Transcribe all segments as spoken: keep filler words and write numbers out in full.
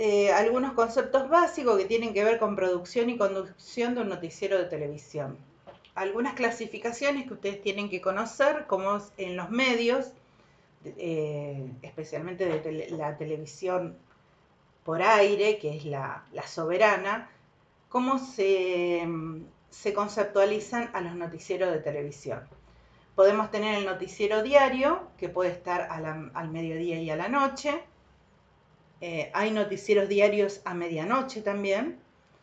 eh, algunos conceptos básicos que tienen que ver con producción y conducción de un noticiero de televisión. Algunas clasificaciones que ustedes tienen que conocer, como en los medios, eh, especialmente de tele, la televisión por aire, que es la, la soberana, cómo se, se conceptualizan a los noticieros de televisión. Podemos tener el noticiero diario, que puede estar a la, al mediodía y a la noche. Eh, hay noticieros diarios a medianoche también.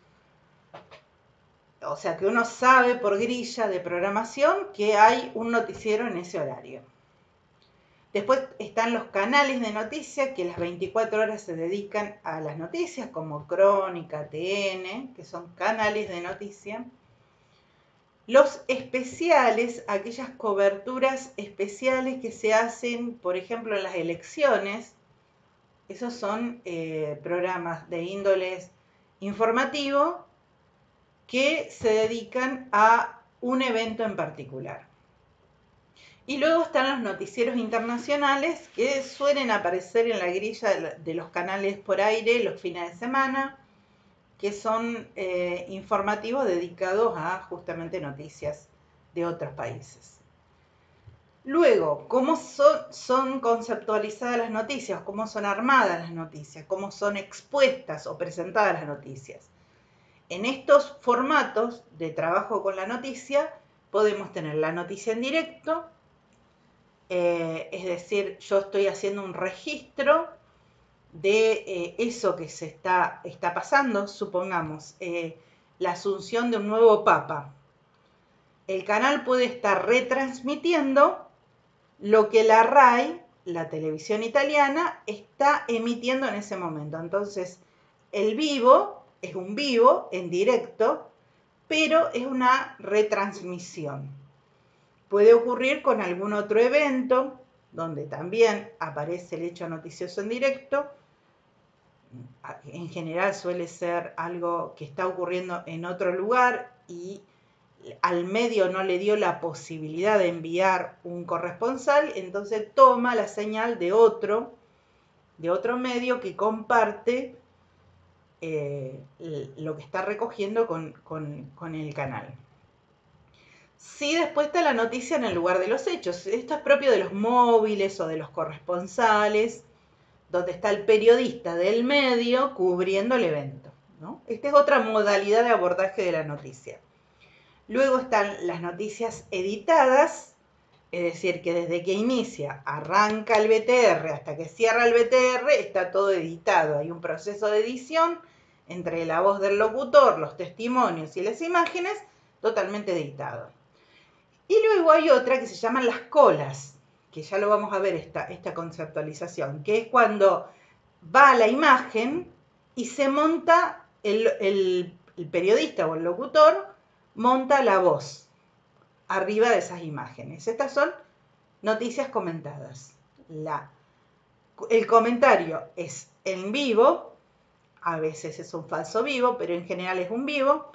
O sea que uno sabe por grilla de programación que hay un noticiero en ese horario. Después están los canales de noticias que las veinticuatro horas se dedican a las noticias, como Crónica, T N, que son canales de noticias. Los especiales, aquellas coberturas especiales que se hacen, por ejemplo, en las elecciones, esos son eh, programas de índoles informativo que se dedican a un evento en particular. Y luego están los noticieros internacionales que suelen aparecer en la grilla de los canales por aire los fines de semana, que son eh, informativos dedicados a justamente noticias de otros países. Luego, ¿cómo son, son conceptualizadas las noticias? ¿Cómo son armadas las noticias? ¿Cómo son expuestas o presentadas las noticias? En estos formatos de trabajo con la noticia podemos tener la noticia en directo, eh, es decir, yo estoy haciendo un registro de eh, eso que se está, está pasando, supongamos, eh, la asunción de un nuevo papa. El canal puede estar retransmitiendo lo que la RAI, la televisión italiana, está emitiendo en ese momento. Entonces, el vivo es un vivo en directo, pero es una retransmisión. Puede ocurrir con algún otro evento, donde también aparece el hecho noticioso en directo. En general suele ser algo que está ocurriendo en otro lugar y al medio no le dio la posibilidad de enviar un corresponsal, entonces toma la señal de otro, de otro medio que comparte eh, lo que está recogiendo con, con, con el canal. Sí, después está la noticia en el lugar de los hechos. Esto es propio de los móviles o de los corresponsales, donde está el periodista del medio cubriendo el evento, ¿no? Esta es otra modalidad de abordaje de la noticia. Luego están las noticias editadas, es decir, que desde que inicia, arranca el B T R hasta que cierra el B T R, está todo editado. Hay un proceso de edición entre la voz del locutor, los testimonios y las imágenes, totalmente editado. Y luego hay otra que se llaman las colas, que ya lo vamos a ver esta, esta conceptualización, que es cuando va la imagen y se monta el, el, el periodista o el locutor, monta la voz arriba de esas imágenes. Estas son noticias comentadas. La, el comentario es en vivo, a veces es un falso vivo, pero en general es un vivo.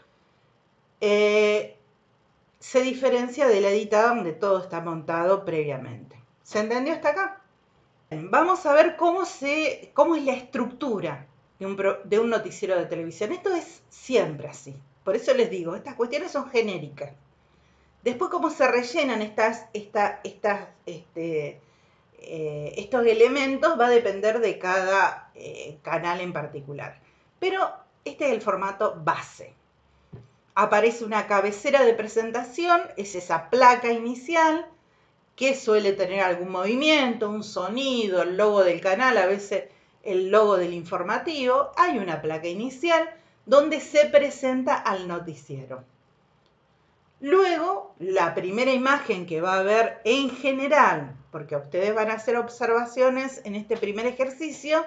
Eh, se diferencia de la editada donde todo está montado previamente. ¿Se entendió hasta acá? Vamos a ver cómo, se, cómo es la estructura de un, pro, de un noticiero de televisión. Esto es siempre así. Por eso les digo, estas cuestiones son genéricas. Después, cómo se rellenan estas, esta, estas, este, eh, estos elementos va a depender de cada eh, canal en particular. Pero este es el formato base. Aparece una cabecera de presentación, es esa placa inicial que suele tener algún movimiento, un sonido, el logo del canal, a veces el logo del informativo. Hay una placa inicial donde se presenta al noticiero. Luego, la primera imagen que va a ver en general, porque ustedes van a hacer observaciones en este primer ejercicio,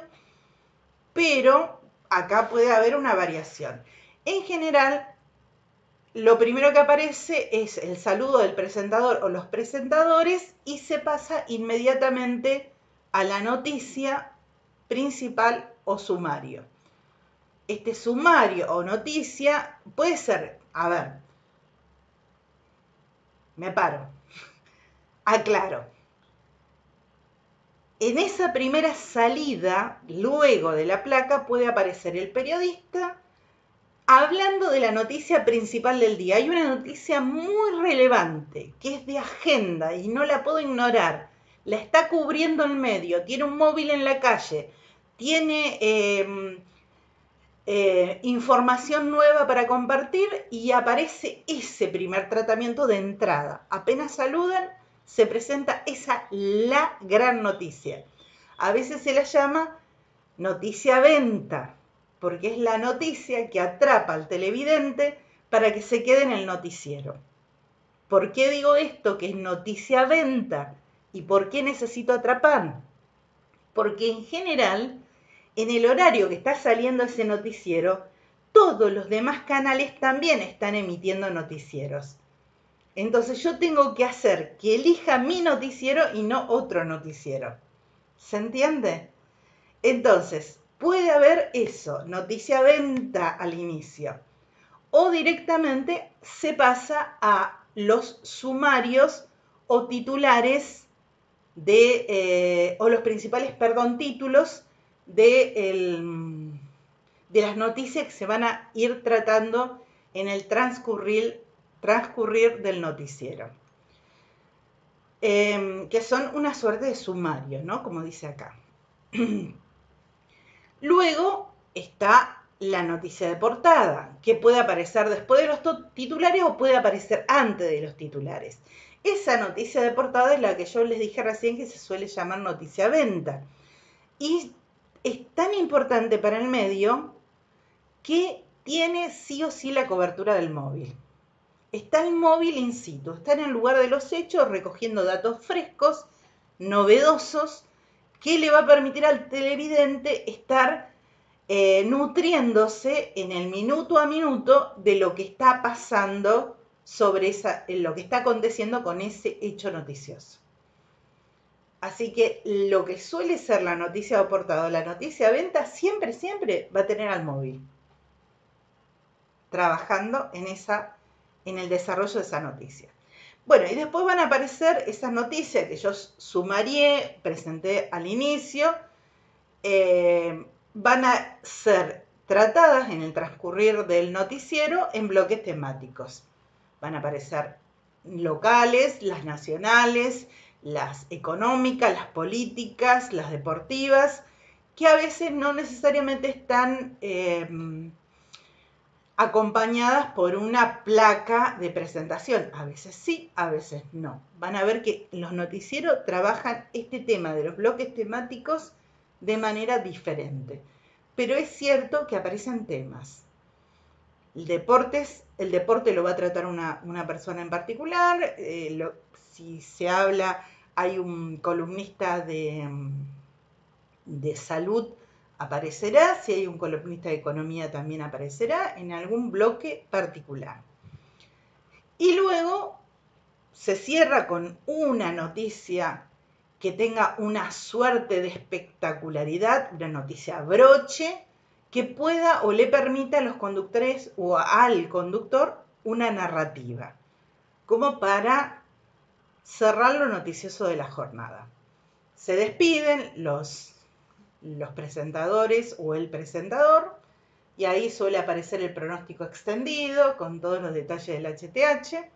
pero acá puede haber una variación. En general, lo primero que aparece es el saludo del presentador o los presentadores y se pasa inmediatamente a la noticia principal o sumario. Este sumario o noticia puede ser, a ver, me paro, aclaro. en esa primera salida, luego de la placa, puede aparecer el periodista hablando de la noticia principal del día. Hay una noticia muy relevante, que es de agenda y no la puedo ignorar. La está cubriendo el medio, tiene un móvil en la calle, tiene eh, eh, información nueva para compartir y aparece ese primer tratamiento de entrada. Apenas saludan, se presenta esa la gran noticia. A veces se la llama noticia venta, porque es la noticia que atrapa al televidente para que se quede en el noticiero. ¿Por qué digo esto que es noticia venta? ¿Y por qué necesito atrapar? Porque en general, en el horario que está saliendo ese noticiero, todos los demás canales también están emitiendo noticieros. Entonces yo tengo que hacer que elija mi noticiero y no otro noticiero. ¿Se entiende? Entonces, puede haber eso, noticia venta al inicio. O directamente se pasa a los sumarios o titulares de, eh, o los principales, perdón, títulos de, el, de las noticias que se van a ir tratando en el transcurrir, transcurrir del noticiero. Eh, que son una suerte de sumario, ¿no? Como dice acá. Luego está la noticia de portada, que puede aparecer después de los titulares o puede aparecer antes de los titulares. Esa noticia de portada es la que yo les dije recién que se suele llamar noticia venta. Y es tan importante para el medio que tiene sí o sí la cobertura del móvil. Está el móvil in situ, está en el lugar de los hechos recogiendo datos frescos, novedosos, que le va a permitir al televidente estar eh, nutriéndose en el minuto a minuto de lo que está pasando sobre esa, lo que está aconteciendo con ese hecho noticioso. Así que lo que suele ser la noticia de portada o la noticia de venta siempre, siempre va a tener al móvil trabajando en, esa, en el desarrollo de esa noticia. Bueno, y después van a aparecer esas noticias que yo sumarié, presenté al inicio, eh, van a ser tratadas en el transcurrir del noticiero en bloques temáticos. Van a aparecer locales, las nacionales, las económicas, las políticas, las deportivas, que a veces no necesariamente están eh, acompañadas por una placa de presentación. A veces sí, a veces no. Van a ver que los noticieros trabajan este tema de los bloques temáticos de manera diferente. Pero es cierto que aparecen temas. El deporte, el deporte lo va a tratar una, una persona en particular. Eh, lo, si se habla, hay un columnista de, de salud, aparecerá, si hay un columnista de economía también aparecerá en algún bloque particular. Y luego se cierra con una noticia que tenga una suerte de espectacularidad, una noticia broche, que pueda o le permita a los conductores o al conductor una narrativa, como para cerrar lo noticioso de la jornada. Se despiden los los presentadores o el presentador, y ahí suele aparecer el pronóstico extendido con todos los detalles del H T H.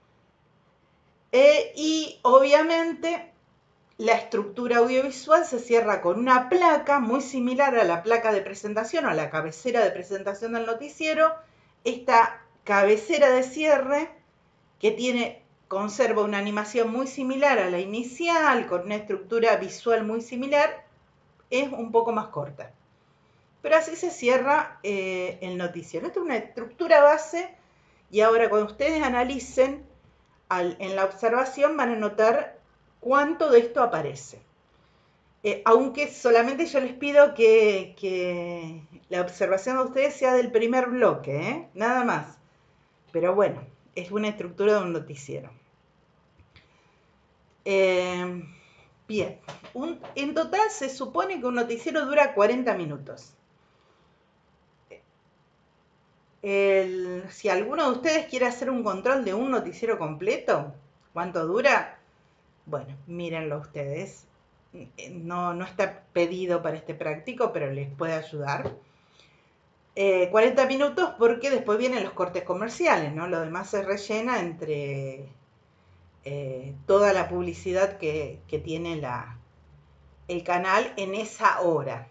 Eh, y obviamente la estructura audiovisual se cierra con una placa muy similar a la placa de presentación o a la cabecera de presentación del noticiero. Esta cabecera de cierre que tiene, conserva una animación muy similar a la inicial, con una estructura visual muy similar, es un poco más corta. Pero así se cierra eh, el noticiero. Esta es una estructura base y ahora cuando ustedes analicen al, en la observación van a notar cuánto de esto aparece. Eh, aunque solamente yo les pido que, que la observación de ustedes sea del primer bloque, ¿eh? Nada más. Pero bueno, es una estructura de un noticiero. Eh, Bien, un, en total se supone que un noticiero dura cuarenta minutos. El, si alguno de ustedes quiere hacer un control de un noticiero completo, ¿cuánto dura? Bueno, mírenlo ustedes. no, no está pedido para este práctico, pero les puede ayudar. Eh, cuarenta minutos porque después vienen los cortes comerciales, ¿no? Lo demás se rellena entre eh, toda la publicidad que, que tiene la, el canal en esa hora.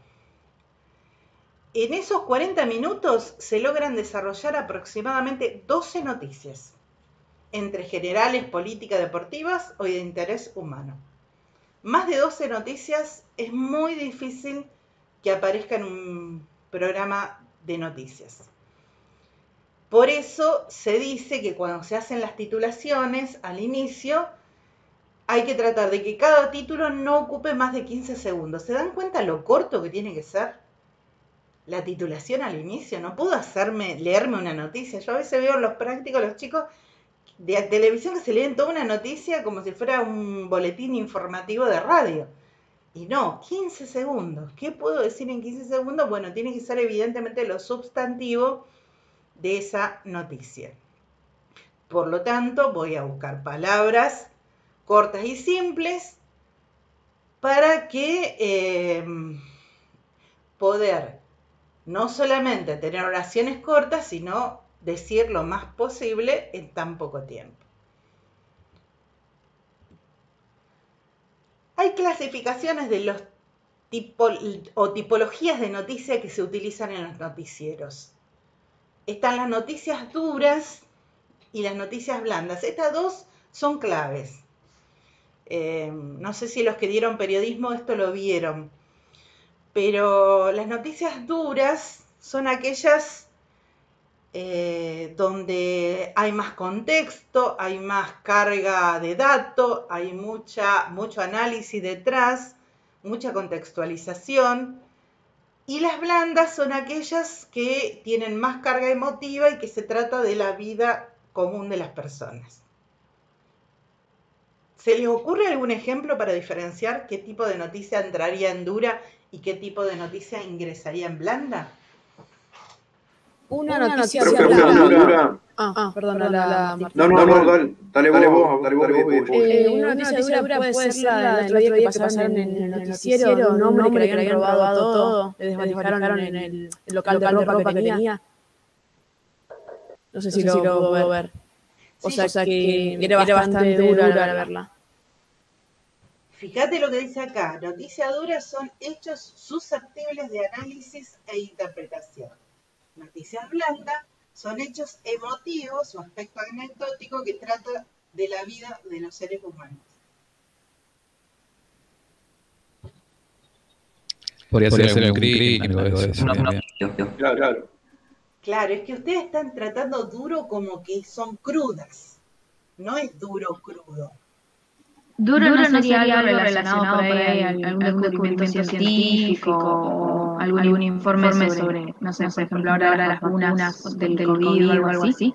En esos cuarenta minutos se logran desarrollar aproximadamente doce noticias, entre generales, políticas, deportivas o de interés humano. Más de doce noticias es muy difícil que aparezca en un programa de noticias. Por eso se dice que cuando se hacen las titulaciones al inicio, hay que tratar de que cada título no ocupe más de quince segundos. ¿Se dan cuenta lo corto que tiene que ser la titulación al inicio? No puedo hacerme, leerme una noticia. Yo a veces veo en los prácticos, los chicos de televisión que se leen toda una noticia como si fuera un boletín informativo de radio. Y no, quince segundos. ¿Qué puedo decir en quince segundos? Bueno, tiene que ser evidentemente lo sustantivo de esa noticia. Por lo tanto, voy a buscar palabras cortas y simples para que eh, poder no solamente tener oraciones cortas, sino decir lo más posible en tan poco tiempo. Hay clasificaciones de los tipos o tipologías de noticias que se utilizan en los noticieros. Están las noticias duras y las noticias blandas. Estas dos son claves. Eh, no sé si los que dieron periodismo esto lo vieron, pero las noticias duras son aquellas eh, donde hay más contexto, hay más carga de datos, hay mucha, mucho análisis detrás, mucha contextualización. Y las blandas son aquellas que tienen más carga emotiva y que se trata de la vida común de las personas. ¿Se les ocurre algún ejemplo para diferenciar qué tipo de noticia entraría en dura y qué tipo de noticia ingresaría en blanda? Una noticia Pero que una dura. Ah, ah, perdona, la No, no, no, dale, dale vos, dale vos, dale vos. Eh, una noticia dura puede ser la del otro día que pasaron en el noticiero de un hombre que le habían robado todo, le desvalijaron en el local de ropa que tenía. No sé si lo puedo ver. O sea, que era bastante dura la verla. Fíjate lo que dice acá, noticias duras son hechos susceptibles de análisis e interpretación. Noticias blandas son hechos emotivos o aspecto anecdótico que trata de la vida de los seres humanos. Podría ser, ser un crimen, algo de eso. Claro, claro. Claro, es que ustedes están tratando duro como que son crudas. No es duro crudo. Duro, duro no sería algo relacionado por ahí, algún, algún descubrimiento científico o algún, algún informe, informe sobre, sobre, no sé, por ejemplo, ahora las vacunas del, del COVID o algo así.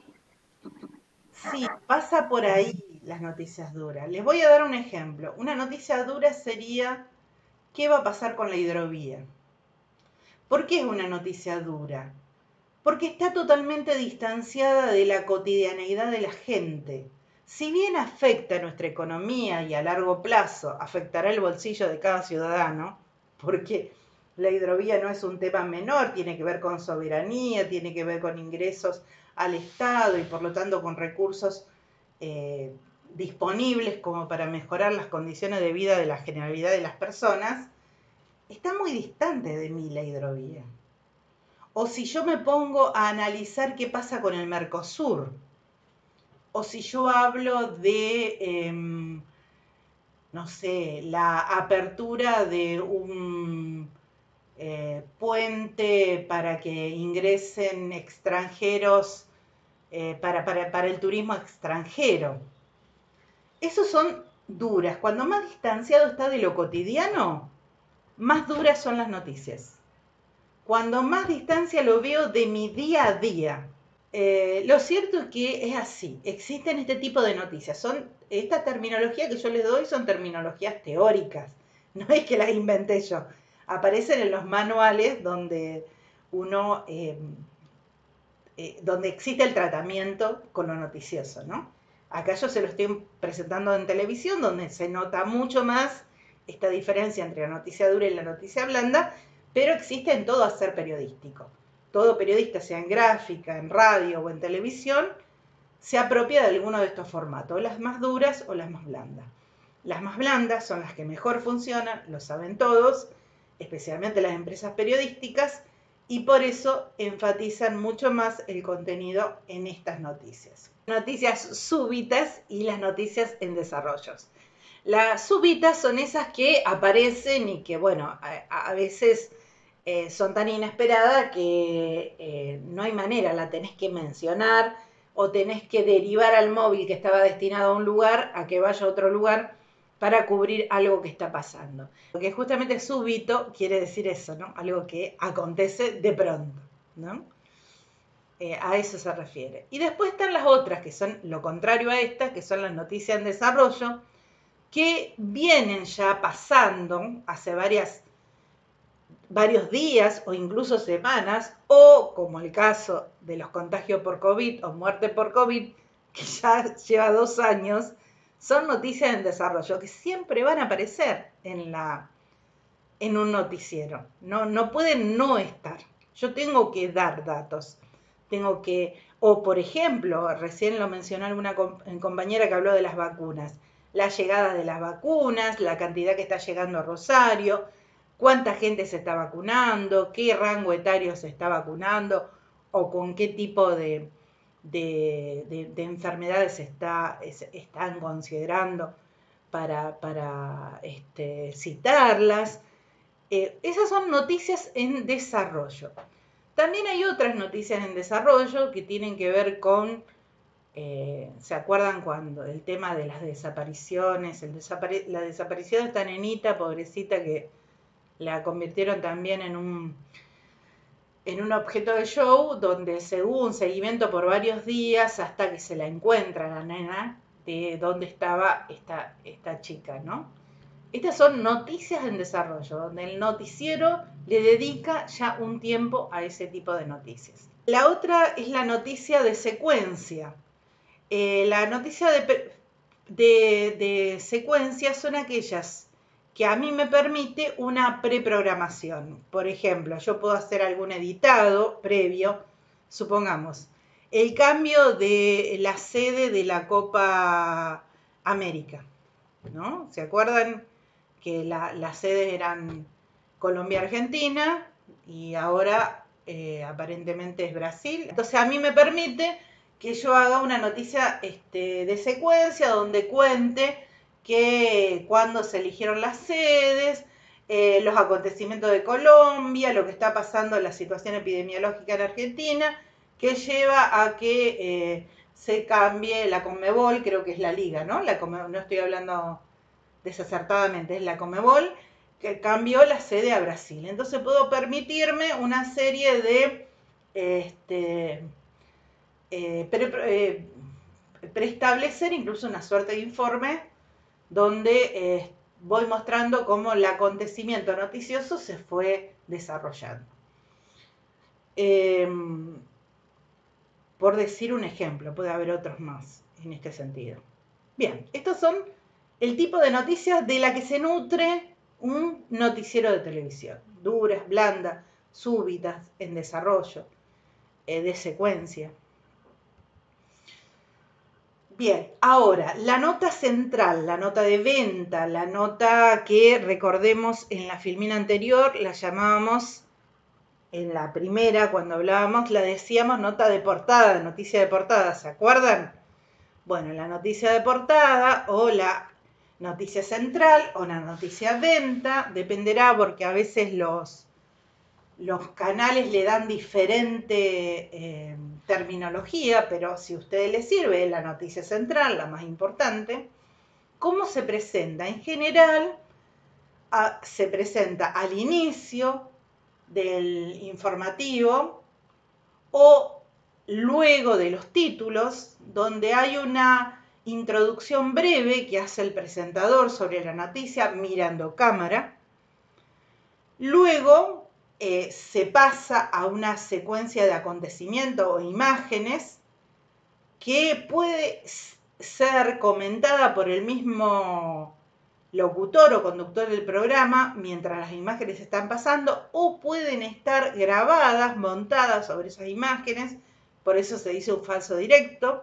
Sí, pasa por ahí las noticias duras. Les voy a dar un ejemplo. Una noticia dura sería, ¿qué va a pasar con la hidrovía? ¿Por qué es una noticia dura? Porque está totalmente distanciada de la cotidianeidad de la gente. Si bien afecta a nuestra economía y a largo plazo afectará el bolsillo de cada ciudadano, porque la hidrovía no es un tema menor, tiene que ver con soberanía, tiene que ver con ingresos al Estado y por lo tanto con recursos eh, disponibles como para mejorar las condiciones de vida de la generalidad de las personas, está muy distante de mí la hidrovía. O si yo me pongo a analizar qué pasa con el Mercosur, o si yo hablo de, eh, no sé, la apertura de un eh, puente para que ingresen extranjeros, eh, para, para, para el turismo extranjero. Esos son duras. Cuando más distanciado está de lo cotidiano, más duras son las noticias. Cuando más distancia lo veo de mi día a día. Eh, lo cierto es que es así, existen este tipo de noticias, son, esta terminología que yo les doy son terminologías teóricas, no es que las inventé yo, aparecen en los manuales donde uno, eh, eh, donde existe el tratamiento con lo noticioso, ¿no? Acá yo se lo estoy presentando en televisión, donde se nota mucho más esta diferencia entre la noticia dura y la noticia blanda, pero existe en todo hacer periodístico. Todo periodista, sea en gráfica, en radio o en televisión, se apropia de alguno de estos formatos, las más duras o las más blandas. Las más blandas son las que mejor funcionan, lo saben todos, especialmente las empresas periodísticas, y por eso enfatizan mucho más el contenido en estas noticias. Noticias súbitas y las noticias en desarrollos. Las súbitas son esas que aparecen y que, bueno, a, a veces eh, son tan inesperadas que eh, no hay manera, la tenés que mencionar o tenés que derivar al móvil que estaba destinado a un lugar a que vaya a otro lugar para cubrir algo que está pasando. Porque justamente súbito quiere decir eso, ¿no? Algo que acontece de pronto, ¿no? Eh, a eso se refiere. Y después están las otras, que son lo contrario a estas, que son las noticias en desarrollo, que vienen ya pasando hace varias, varios días o incluso semanas, o como el caso de los contagios por COVID o muerte por COVID, que ya lleva dos años, son noticias en desarrollo que siempre van a aparecer en, la, en un noticiero. No, no pueden no estar. Yo tengo que dar datos. Tengo que, o por ejemplo, recién lo mencionó alguna compañera que habló de las vacunas. La llegada de las vacunas, la cantidad que está llegando a Rosario, cuánta gente se está vacunando, qué rango etario se está vacunando o con qué tipo de... De, de, de enfermedades se está, es, están considerando para, para este, citarlas. Eh, esas son noticias en desarrollo. También hay otras noticias en desarrollo que tienen que ver con, eh, ¿se acuerdan cuando el tema de las desapariciones? El desapare la desaparición de esta nenita, pobrecita, que la convirtieron también en un... en un objeto de show donde se hubo un seguimiento por varios días hasta que se la encuentra la nena de dónde estaba esta, esta chica, ¿no? Estas son noticias en desarrollo, donde el noticiero le dedica ya un tiempo a ese tipo de noticias. La otra es la noticia de secuencia. Eh, la noticia de, de, de secuencia son aquellas que a mí me permite una preprogramación. Por ejemplo, yo puedo hacer algún editado previo, supongamos, el cambio de la sede de la Copa América, ¿no? ¿Se acuerdan que la, las sedes eran Colombia-Argentina y ahora eh, aparentemente es Brasil? Entonces a mí me permite que yo haga una noticia este, de secuencia donde cuente que cuando se eligieron las sedes, eh, los acontecimientos de Colombia, lo que está pasando en la situación epidemiológica en Argentina, que lleva a que eh, se cambie la Conmebol, creo que es la liga, ¿no? La Conmebol, no estoy hablando desacertadamente, es la Conmebol, que cambió la sede a Brasil. Entonces puedo permitirme una serie de este, eh, pre, eh, preestablecer incluso una suerte de informe donde eh, voy mostrando cómo el acontecimiento noticioso se fue desarrollando. Eh, por decir un ejemplo, puede haber otros más en este sentido. Bien, estos son el tipo de noticias de la que se nutre un noticiero de televisión. Duras, blandas, súbitas, en desarrollo, eh, de secuencia. Bien, ahora, la nota central, la nota de venta, la nota que recordemos en la filmina anterior, la llamábamos, en la primera cuando hablábamos, la decíamos nota de portada, noticia de portada, ¿se acuerdan? Bueno, la noticia de portada o la noticia central o la noticia venta, dependerá porque a veces los... Los canales le dan diferente eh, terminología, pero si a ustedes les sirve la noticia central, la más importante, ¿cómo se presenta? En general, a, se presenta al inicio del informativo o luego de los títulos, donde hay una introducción breve que hace el presentador sobre la noticia mirando cámara. Luego Eh, se pasa a una secuencia de acontecimientos o imágenes que puede ser comentada por el mismo locutor o conductor del programa mientras las imágenes están pasando, o pueden estar grabadas, montadas sobre esas imágenes, por eso se dice un falso directo.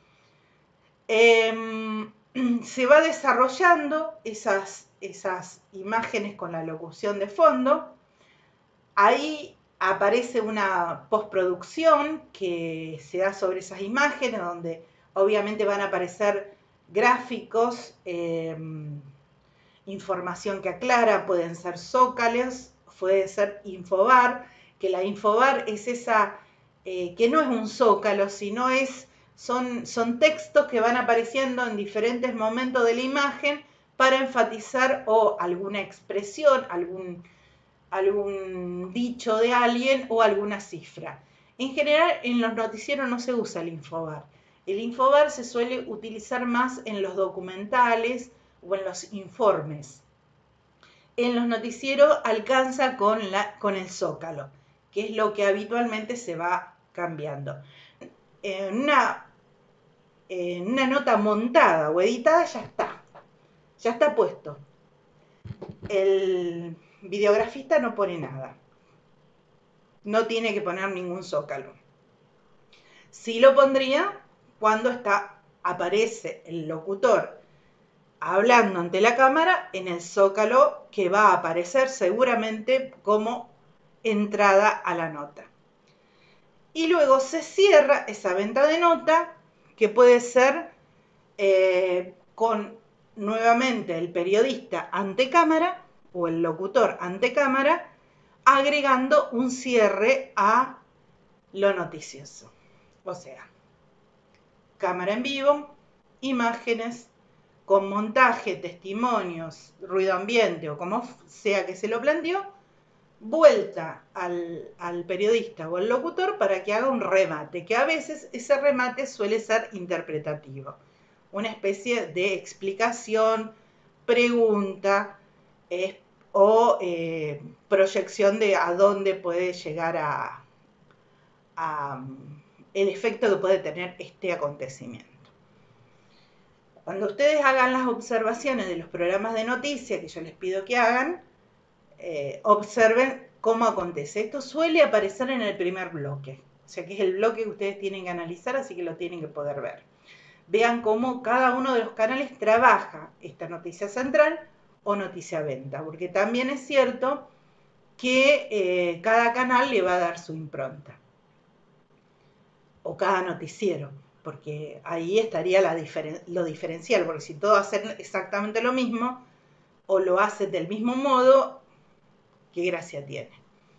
Eh, se va desarrollando esas, esas imágenes con la locución de fondo. Ahí aparece una postproducción que se da sobre esas imágenes, donde obviamente van a aparecer gráficos, eh, información que aclara, pueden ser zócalos, puede ser infobar, que la infobar es esa, eh, que no es un zócalo, sino es, son, son textos que van apareciendo en diferentes momentos de la imagen para enfatizar o alguna expresión, algún, algún dicho de alguien o alguna cifra. En general, en los noticieros no se usa el infobar. El infobar se suele utilizar más en los documentales o en los informes. En los noticieros alcanza con, la, con el zócalo, que es lo que habitualmente se va cambiando. En una, en una nota montada o editada ya está, ya está puesto. El videografista no pone nada, no tiene que poner ningún zócalo. Sí lo pondría cuando está, aparece el locutor hablando ante la cámara en el zócalo que va a aparecer seguramente como entrada a la nota. Y luego se cierra esa venta de nota, que puede ser eh, con nuevamente el periodista ante cámara o el locutor ante cámara, agregando un cierre a lo noticioso. O sea, cámara en vivo, imágenes con montaje, testimonios, ruido ambiente o como sea que se lo planteó, vuelta al, al periodista o al locutor para que haga un remate, que a veces ese remate suele ser interpretativo, una especie de explicación, pregunta eh, o eh, proyección de a dónde puede llegar a, a el efecto que puede tener este acontecimiento. Cuando ustedes hagan las observaciones de los programas de noticias, que yo les pido que hagan, eh, observen cómo acontece. Esto suele aparecer en el primer bloque, o sea que es el bloque que ustedes tienen que analizar, así que lo tienen que poder ver. Vean cómo cada uno de los canales trabaja esta noticia central o noticia venta, porque también es cierto que eh, cada canal le va a dar su impronta, o cada noticiero, porque ahí estaría la diferen- lo diferencial, porque si todos hacen exactamente lo mismo, o lo hacen del mismo modo, ¿qué gracia tiene?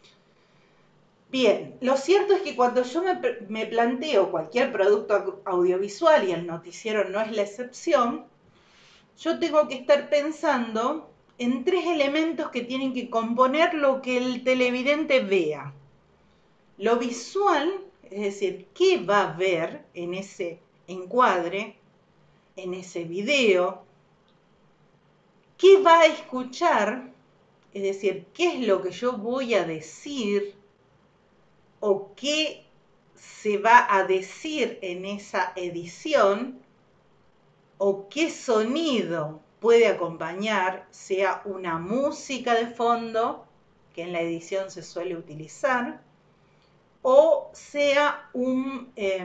Bien, lo cierto es que cuando yo me, me planteo cualquier producto audiovisual, y el noticiero no es la excepción, yo tengo que estar pensando en tres elementos que tienen que componer lo que el televidente vea. Lo visual, es decir, ¿qué va a ver en ese encuadre, en ese video? ¿Qué va a escuchar? Es decir, ¿qué es lo que yo voy a decir? ¿O qué se va a decir en esa edición? ¿O qué sonido puede acompañar? Sea una música de fondo, que en la edición se suele utilizar, o sea un, eh,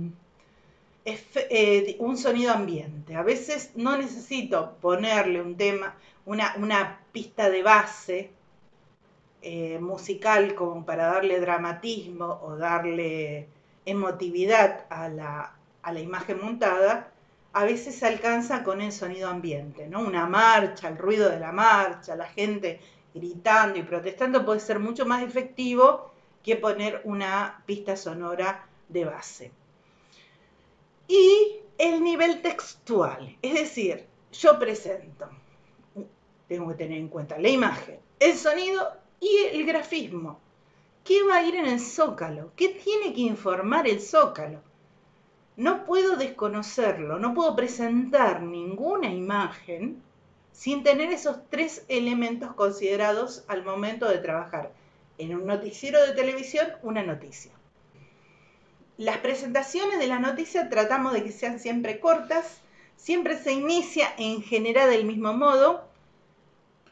eh, un sonido ambiente. A veces no necesito ponerle un tema, una, una pista de base eh, musical como para darle dramatismo o darle emotividad a la, a la imagen montada. A veces se alcanza con el sonido ambiente, ¿no? Una marcha, el ruido de la marcha, la gente gritando y protestando puede ser mucho más efectivo que poner una pista sonora de base. Y el nivel textual, es decir, yo presento, tengo que tener en cuenta la imagen, el sonido y el grafismo. ¿Qué va a ir en el zócalo? ¿Qué tiene que informar el zócalo? No puedo desconocerlo, no puedo presentar ninguna imagen sin tener esos tres elementos considerados al momento de trabajar en un noticiero de televisión, una noticia. Las presentaciones de la noticia tratamos de que sean siempre cortas, siempre se inicia en general del mismo modo,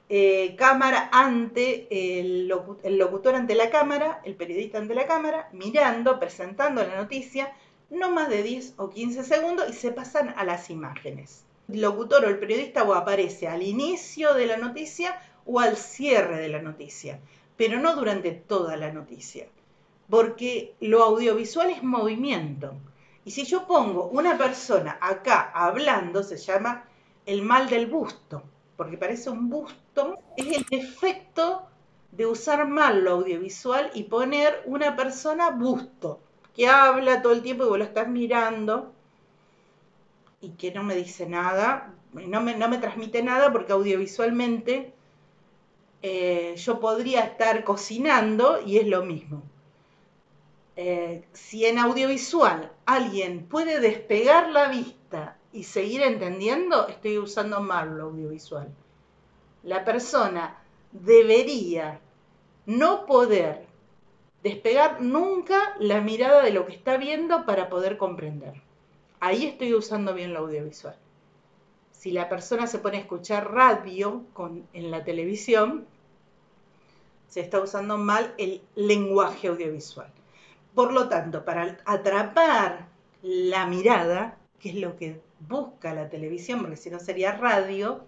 eh, cámara ante el, locu el locutor ante la cámara, el periodista ante la cámara, mirando, presentando la noticia, no más de diez o quince segundos y se pasan a las imágenes. El locutor o el periodista o aparece al inicio de la noticia o al cierre de la noticia, pero no durante toda la noticia, porque lo audiovisual es movimiento. Y si yo pongo una persona acá hablando, se llama el mal del busto, porque parece un busto, es el efecto de usar mal lo audiovisual y poner una persona busto, que habla todo el tiempo y vos lo estás mirando y que no me dice nada, no me, no me transmite nada porque audiovisualmente eh, yo podría estar cocinando y es lo mismo. Eh, si en audiovisual alguien puede despegar la vista y seguir entendiendo, estoy usando mal lo audiovisual. La persona debería no poder despegar nunca la mirada de lo que está viendo para poder comprender. Ahí estoy usando bien lo audiovisual. Si la persona se pone a escuchar radio con, en la televisión, se está usando mal el lenguaje audiovisual. Por lo tanto, para atrapar la mirada, que es lo que busca la televisión, porque si no sería radio,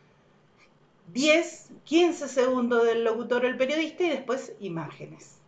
diez, quince segundos del locutor o el periodista y después imágenes.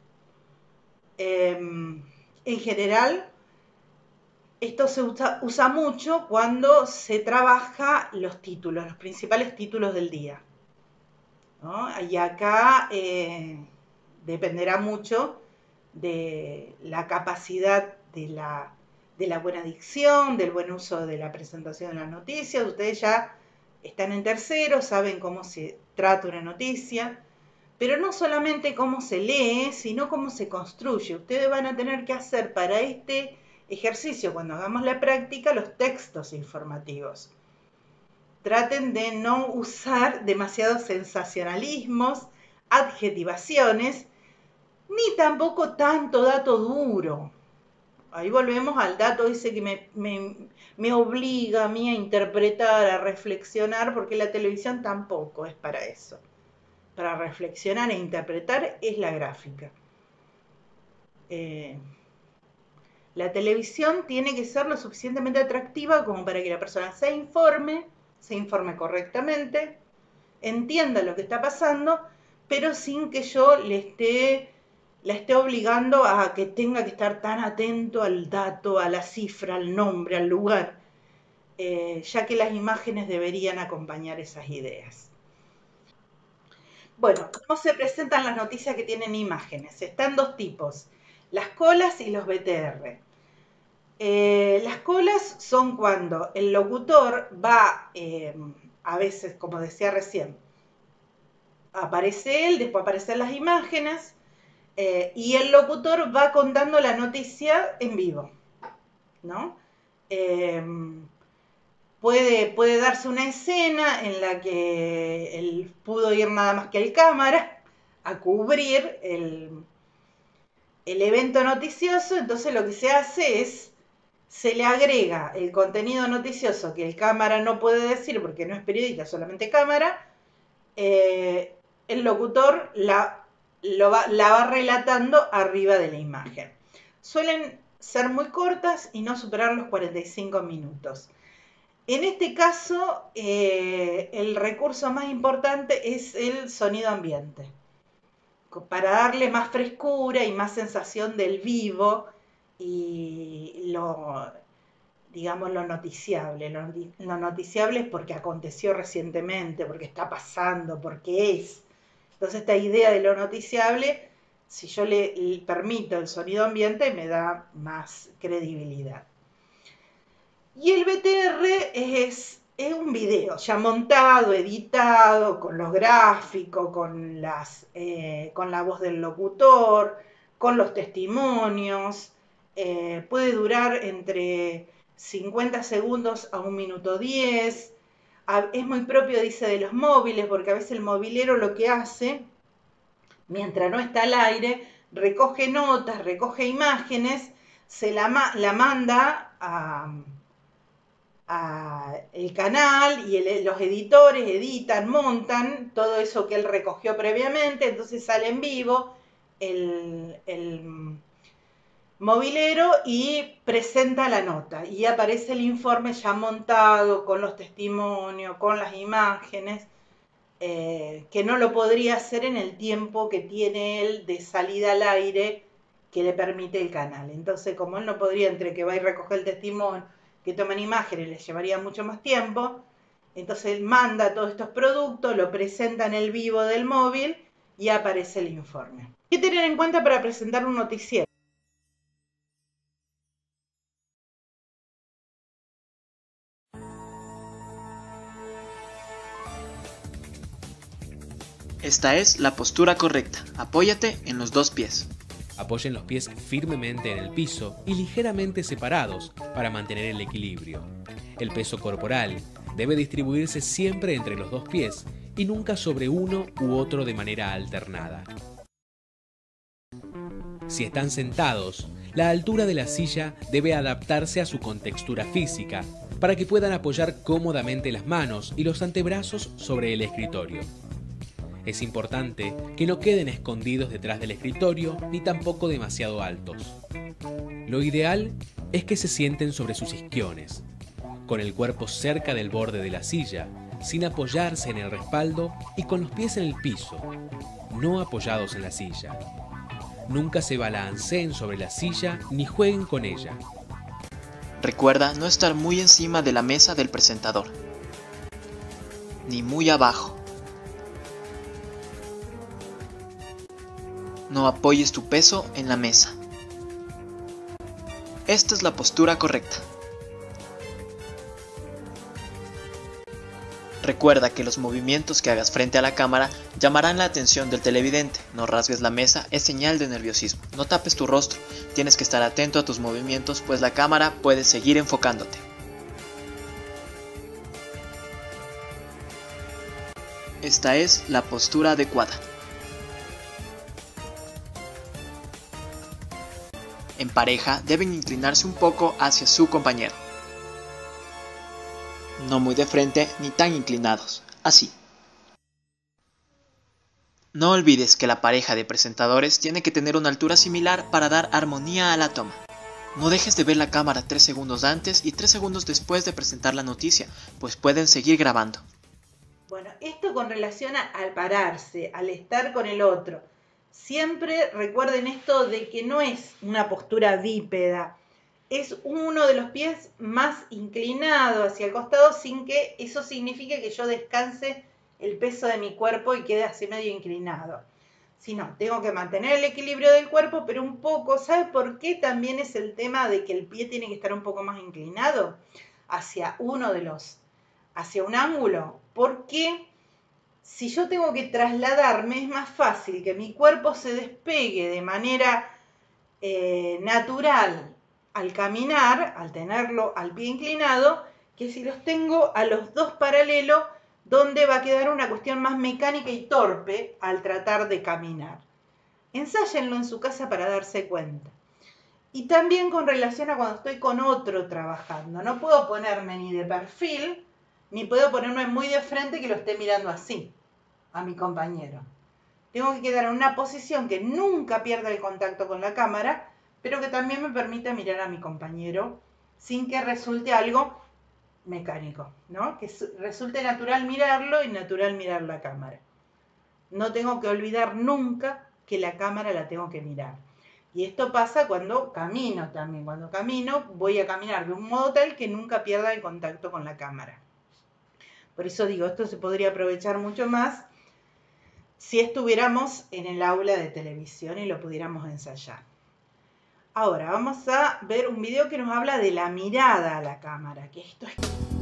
Eh, en general, esto se usa, usa mucho cuando se trabaja los títulos, los principales títulos del día, ¿no? Y acá eh, dependerá mucho de la capacidad de la, de la buena dicción, del buen uso de la presentación de las noticias. Ustedes ya están en tercero, saben cómo se trata una noticia, pero no solamente cómo se lee, sino cómo se construye. Ustedes van a tener que hacer para este ejercicio, cuando hagamos la práctica, los textos informativos. Traten de no usar demasiados sensacionalismos, adjetivaciones, ni tampoco tanto dato duro. Ahí volvemos al dato ese que me, me, me obliga a mí a interpretar, a reflexionar, porque la televisión tampoco es para eso. Para reflexionar e interpretar es la gráfica. Eh, la televisión tiene que ser lo suficientemente atractiva como para que la persona se informe, se informe correctamente, entienda lo que está pasando, pero sin que yo le esté, la esté obligando a que tenga que estar tan atento al dato, a la cifra, al nombre, al lugar, eh, ya que las imágenes deberían acompañar esas ideas. Bueno, ¿cómo se presentan las noticias que tienen imágenes? Están dos tipos, las colas y los B T R. Eh, las colas son cuando el locutor va, eh, a veces, como decía recién, aparece él, después aparecen las imágenes, eh, y el locutor va contando la noticia en vivo, ¿no? Eh, puede, puede darse una escena en la que él pudo ir nada más que al cámara a cubrir el, el evento noticioso, entonces lo que se hace es se le agrega el contenido noticioso que el cámara no puede decir porque no es periodista, solamente cámara, eh, el locutor la, lo va, la va relatando arriba de la imagen. Suelen ser muy cortas y no superar los cuarenta y cinco minutos. En este caso, eh, el recurso más importante es el sonido ambiente, para darle más frescura y más sensación del vivo y lo, digamos, lo noticiable. Lo, lo noticiable es porque aconteció recientemente, porque está pasando, porque es. Entonces esta idea de lo noticiable, si yo le, le permito el sonido ambiente, me da más credibilidad. Y el B T R es, es un video ya montado, editado, con los gráficos, con, las, eh, con la voz del locutor, con los testimonios. Eh, puede durar entre cincuenta segundos a un minuto diez. Es muy propio, dice, de los móviles, porque a veces el movilero lo que hace, mientras no está al aire, recoge notas, recoge imágenes, se la, la manda a, a el canal y el, los editores editan, montan todo eso que él recogió previamente, entonces sale en vivo el, el mobilero y presenta la nota y aparece el informe ya montado con los testimonios, con las imágenes, eh, que no lo podría hacer en el tiempo que tiene él de salida al aire que le permite el canal. Entonces, como él no podría, entre que va y recoge el testimonio, que toman imágenes, les llevaría mucho más tiempo, entonces él manda todos estos productos, lo presenta en el vivo del móvil y aparece el informe. ¿Qué tener en cuenta para presentar un noticiero? Esta es la postura correcta. Apóyate en los dos pies. Apoyen los pies firmemente en el piso y ligeramente separados para mantener el equilibrio. El peso corporal debe distribuirse siempre entre los dos pies y nunca sobre uno u otro de manera alternada. Si están sentados, la altura de la silla debe adaptarse a su contextura física para que puedan apoyar cómodamente las manos y los antebrazos sobre el escritorio. Es importante que no queden escondidos detrás del escritorio ni tampoco demasiado altos. Lo ideal es que se sienten sobre sus isquiones, con el cuerpo cerca del borde de la silla, sin apoyarse en el respaldo y con los pies en el piso, no apoyados en la silla. Nunca se balanceen sobre la silla ni jueguen con ella. Recuerda no estar muy encima de la mesa del presentador, ni muy abajo. No apoyes tu peso en la mesa. Esta es la postura correcta. Recuerda que los movimientos que hagas frente a la cámara llamarán la atención del televidente. No rasgues la mesa, es señal de nerviosismo. No tapes tu rostro, tienes que estar atento a tus movimientos, pues la cámara puede seguir enfocándote. Esta es la postura adecuada. En pareja deben inclinarse un poco hacia su compañero. No muy de frente ni tan inclinados, así. No olvides que la pareja de presentadores tiene que tener una altura similar para dar armonía a la toma. No dejes de ver la cámara tres segundos antes y tres segundos después de presentar la noticia, pues pueden seguir grabando. Bueno, esto con relación a, al pararse, al estar con el otro. Siempre recuerden esto de que no es una postura bípeda, es uno de los pies más inclinado hacia el costado sin que eso signifique que yo descanse el peso de mi cuerpo y quede así medio inclinado. Sino, tengo que mantener el equilibrio del cuerpo, pero un poco, ¿sabe por qué también es el tema de que el pie tiene que estar un poco más inclinado? Hacia uno de los, hacia un ángulo, porque si yo tengo que trasladarme, es más fácil que mi cuerpo se despegue de manera eh, natural al caminar, al tenerlo al pie inclinado, que si los tengo a los dos paralelos, donde va a quedar una cuestión más mecánica y torpe al tratar de caminar. Ensáyenlo en su casa para darse cuenta. Y también con relación a cuando estoy con otro trabajando. No puedo ponerme ni de perfil, ni puedo ponerme muy de frente que lo esté mirando así a mi compañero. Tengo que quedar en una posición que nunca pierda el contacto con la cámara, pero que también me permita mirar a mi compañero sin que resulte algo mecánico, ¿no? Que resulte natural mirarlo y natural mirar la cámara. No tengo que olvidar nunca que la cámara la tengo que mirar. Y esto pasa cuando camino también. Cuando camino voy a caminar de un modo tal que nunca pierda el contacto con la cámara. Por eso digo, esto se podría aprovechar mucho más si estuviéramos en el aula de televisión y lo pudiéramos ensayar. Ahora vamos a ver un video que nos habla de la mirada a la cámara, que esto es...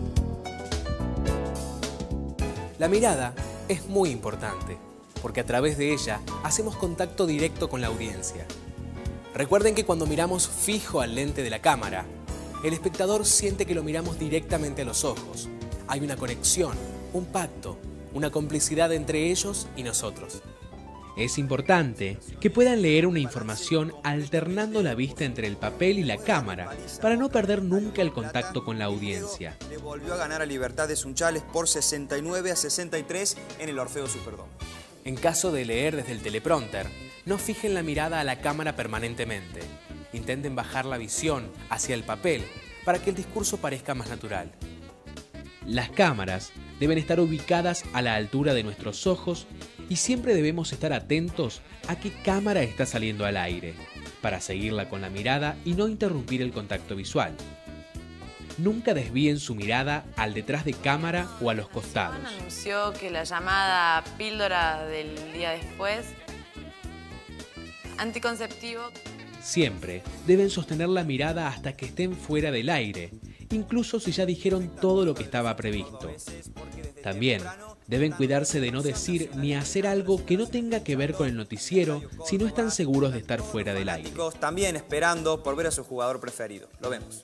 La mirada es muy importante, porque a través de ella hacemos contacto directo con la audiencia. Recuerden que cuando miramos fijo al lente de la cámara, el espectador siente que lo miramos directamente a los ojos. Hay una conexión, un pacto, una complicidad entre ellos y nosotros. Es importante que puedan leer una información alternando la vista entre el papel y la cámara para no perder nunca el contacto con la audiencia. Le volvió a ganar a Libertad de Sunchales por sesenta y nueve a sesenta y tres en el Orfeo Superdome. En caso de leer desde el teleprompter, no fijen la mirada a la cámara permanentemente. Intenten bajar la visión hacia el papel para que el discurso parezca más natural. Las cámaras deben estar ubicadas a la altura de nuestros ojos y siempre debemos estar atentos a qué cámara está saliendo al aire, para seguirla con la mirada y no interrumpir el contacto visual. Nunca desvíen su mirada al detrás de cámara o a los costados. Anunció que la llamada píldora del día después, anticonceptivo. Siempre deben sostener la mirada hasta que estén fuera del aire, incluso si ya dijeron todo lo que estaba previsto. También deben cuidarse de no decir ni hacer algo que no tenga que ver con el noticiero si no están seguros de estar fuera del aire. También esperando por ver a su jugador preferido. Lo vemos.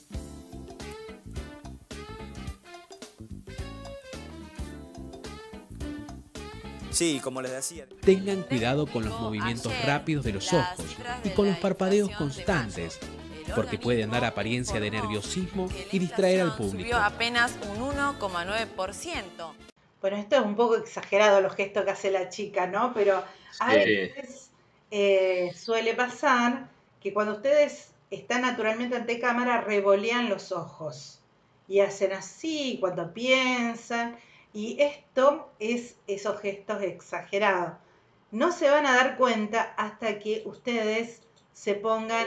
Sí, como les decía. Tengan cuidado con los movimientos rápidos de los ojos y con los parpadeos constantes, porque pueden dar apariencia de nerviosismo y distraer al público. Subió apenas un uno coma nueve por ciento. Bueno, esto es un poco exagerado los gestos que hace la chica, ¿no? Pero a veces eh, suele pasar que cuando ustedes están naturalmente ante cámara revolean los ojos y hacen así cuando piensan. Y esto es esos gestos exagerados. No se van a dar cuenta hasta que ustedes se pongan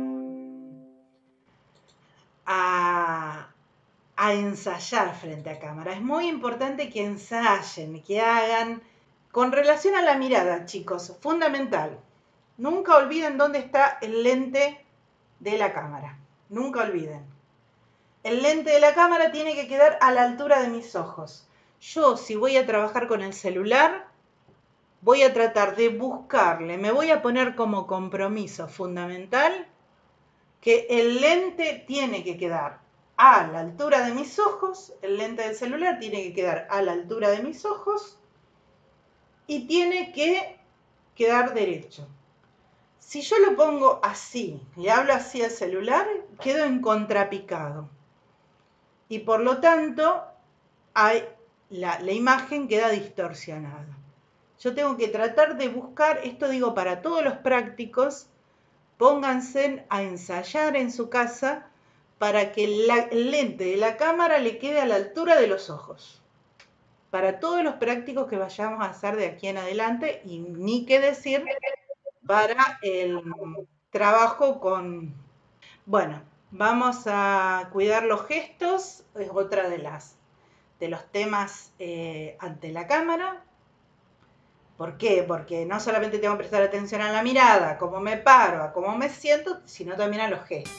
a, a ensayar frente a cámara. Es muy importante que ensayen, que hagan con relación a la mirada, chicos, fundamental. Nunca olviden dónde está el lente de la cámara. Nunca olviden. El lente de la cámara tiene que quedar a la altura de mis ojos. Yo, si voy a trabajar con el celular, voy a tratar de buscarle, me voy a poner como compromiso fundamental que el lente tiene que quedar a la altura de mis ojos, el lente del celular tiene que quedar a la altura de mis ojos y tiene que quedar derecho. Si yo lo pongo así, le hablo así al celular, quedo en contrapicado. Y por lo tanto, hay... La, la imagen queda distorsionada. Yo tengo que tratar de buscar, esto digo para todos los prácticos, pónganse a ensayar en su casa para que la, el lente de la cámara le quede a la altura de los ojos. Para todos los prácticos que vayamos a hacer de aquí en adelante, y ni qué decir para el trabajo con... Bueno, vamos a cuidar los gestos, es otra de las de los temas eh, ante la cámara. ¿Por qué? Porque no solamente tengo que prestar atención a la mirada, a cómo me paro, a cómo me siento, sino también a los gestos.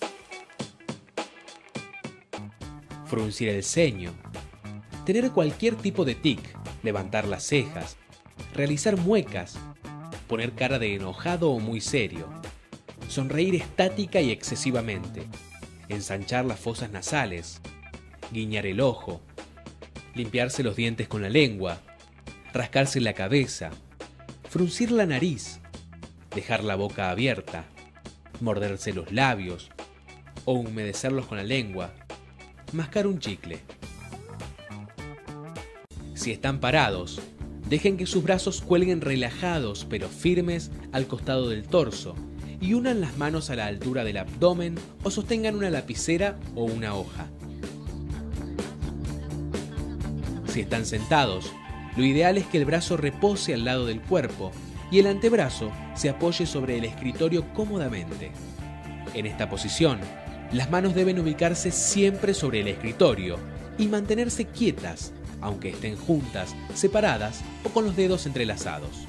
Fruncir el ceño, tener cualquier tipo de tic, levantar las cejas, realizar muecas, poner cara de enojado o muy serio, sonreír estática y excesivamente, ensanchar las fosas nasales, guiñar el ojo, limpiarse los dientes con la lengua, rascarse la cabeza, fruncir la nariz, dejar la boca abierta, morderse los labios o humedecerlos con la lengua, mascar un chicle. Si están parados, dejen que sus brazos cuelguen relajados pero firmes al costado del torso y unan las manos a la altura del abdomen o sostengan una lapicera o una hoja. Si están sentados, lo ideal es que el brazo repose al lado del cuerpo y el antebrazo se apoye sobre el escritorio cómodamente. En esta posición, las manos deben ubicarse siempre sobre el escritorio y mantenerse quietas, aunque estén juntas, separadas o con los dedos entrelazados.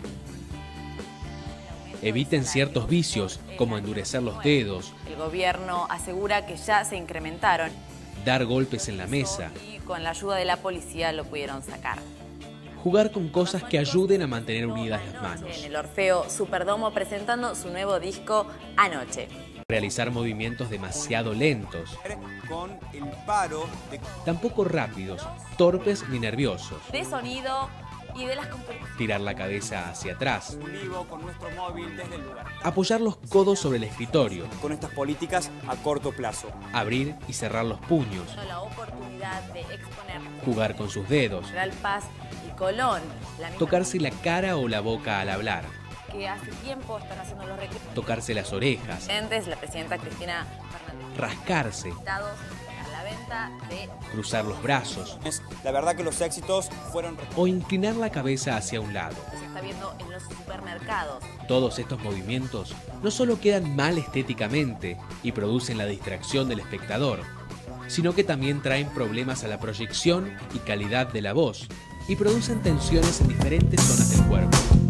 Eviten ciertos vicios como endurecer los dedos. El gobierno asegura que ya se incrementaron. Dar golpes en la mesa. Y con la ayuda de la policía lo pudieron sacar. Jugar con cosas que ayuden a mantener unidas las manos. En el Orfeo Superdome presentando su nuevo disco Anoche. Realizar movimientos demasiado lentos. Con el paro de... Tampoco rápidos, torpes ni nerviosos. De sonido y de las competencias. Tirar la cabeza hacia atrás. Un vivo con nuestro móvil desde el lugar. Apoyar los codos sobre el escritorio. Con estas políticas a corto plazo. Abrir y cerrar los puños. La oportunidad de exponer. Jugar con sus dedos. Real Paz y Colón. La misma Tocarse la cara o la boca al hablar. que hace tiempo están haciendo los requisitos. Tocarse las orejas. Antes, la presidenta Cristina Fernández. Rascarse. Estados a la venta de... Cruzar los brazos. La verdad que los éxitos fueron... O inclinar la cabeza hacia un lado. Se está viendo en los supermercados. Todos estos movimientos no solo quedan mal estéticamente y producen la distracción del espectador, sino que también traen problemas a la proyección y calidad de la voz y producen tensiones en diferentes zonas del cuerpo.